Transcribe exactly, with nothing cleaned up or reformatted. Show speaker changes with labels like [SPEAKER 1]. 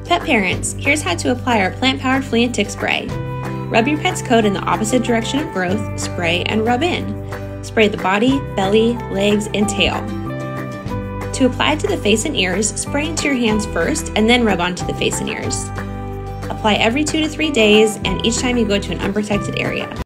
[SPEAKER 1] Pet parents, here's how to apply our plant-powered flea and tick spray. Rub your pet's coat in the opposite direction of growth, spray, and rub in. Spray the body, belly, legs, and tail. To apply to the face and ears, spray into your hands first and then rub onto the face and ears. Apply every two to three days and each time you go to an unprotected area.